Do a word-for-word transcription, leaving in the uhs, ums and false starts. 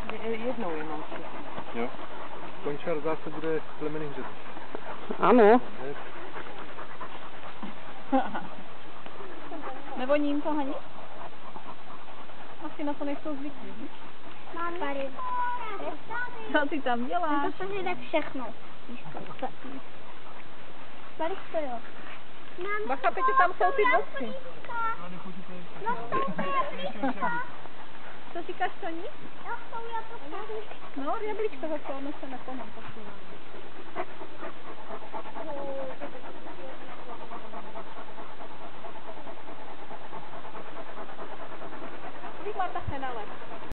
Jednou jenom. Jo. Končar zase bude plemenný hřeb. Ano. Nevoní jim to ani? Asi na to nejsou zvyklí. Tady. Co ty tam děláš? To se jde všechno. Tady to jo. Bacha, Peťo, tam jsou ty vosky. No to je Co říkáš, Toni? jablíčka. No, jablíčka zase, ono se nepohne.